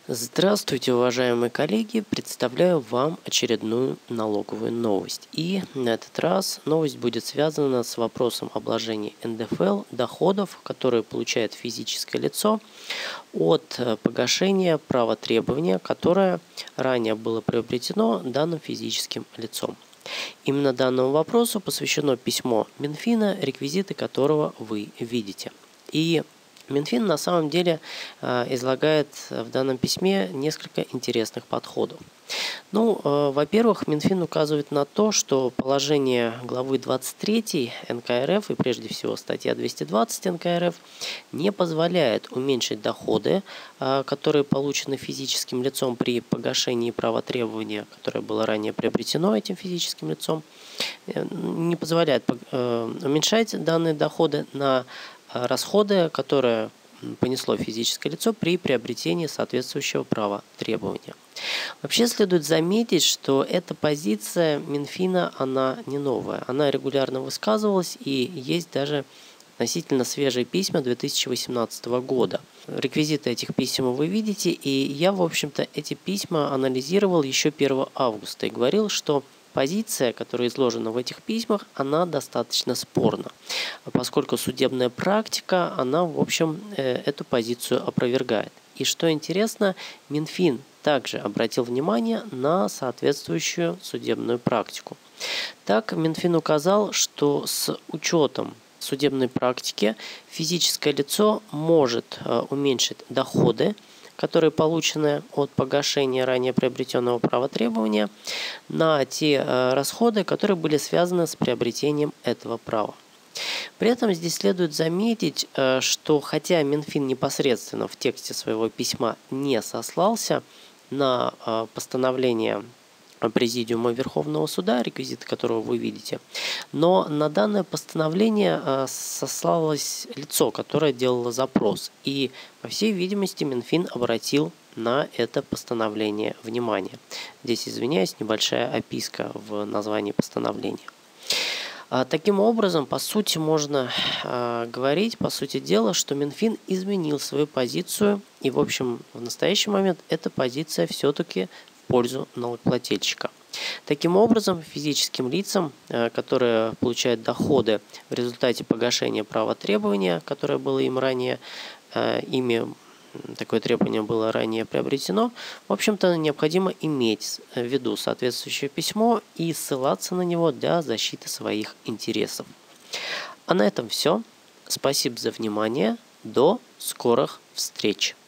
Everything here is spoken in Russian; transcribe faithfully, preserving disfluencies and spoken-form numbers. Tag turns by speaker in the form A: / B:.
A: Здравствуйте, уважаемые коллеги! Представляю вам очередную налоговую новость. И на этот раз новость будет связана с вопросом обложения эн дэ эф эл доходов, которые получает физическое лицо от погашения права требования, которое ранее было приобретено данным физическим лицом. Именно данному вопросу посвящено письмо Минфина, реквизиты которого вы видите. И Минфин на самом деле излагает в данном письме несколько интересных подходов. Ну, во-первых, Минфин указывает на то, что положение главы двадцать три эн ка эр эф и прежде всего статья двести двадцать эн ка эр эф не позволяет уменьшить доходы, которые получены физическим лицом при погашении права требования, которое было ранее приобретено этим физическим лицом, не позволяет уменьшать данные доходы на расходы, которые понесло физическое лицо при приобретении соответствующего права требования. Вообще следует заметить, что эта позиция Минфина, она не новая. Она регулярно высказывалась, и есть даже относительно свежие письма две тысячи восемнадцатого года. Реквизиты этих писем вы видите, и я, в общем-то, эти письма анализировал еще первого августа и говорил, что позиция, которая изложена в этих письмах, она достаточно спорна, поскольку судебная практика, она, в общем, эту позицию опровергает. И что интересно, Минфин также обратил внимание на соответствующую судебную практику. Так, Минфин указал, что с учетом судебной практики физическое лицо может уменьшить доходы, которые получены от погашения ранее приобретенного права требования, на те расходы, которые были связаны с приобретением этого права. При этом здесь следует заметить, что хотя Минфин непосредственно в тексте своего письма не сослался на постановление Президиума Верховного Суда, реквизиты которого вы видите, но на данное постановление сослалось лицо, которое делало запрос. И, по всей видимости, Минфин обратил на это постановление внимание. Здесь, извиняюсь, небольшая описка в названии постановления. Таким образом, по сути, можно э, говорить, по сути дела, что Минфин изменил свою позицию, и, в общем, в настоящий момент эта позиция все-таки в пользу налогоплательщика. Таким образом, физическим лицам, э, которые получают доходы в результате погашения права требования, которое было им ранее, э, ими такое требование было ранее приобретено, в общем-то, необходимо иметь в виду соответствующее письмо и ссылаться на него для защиты своих интересов. А на этом все. Спасибо за внимание. До скорых встреч!